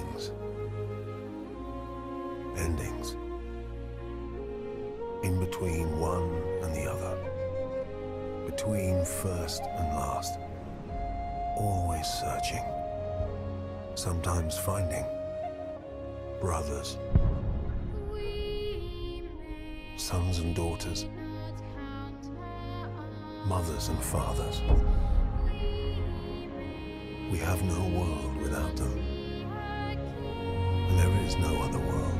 beginnings, endings, in between one and the other, between first and last, always searching, sometimes finding brothers, sons and daughters, mothers and fathers. We have no world without them, and there is no other world.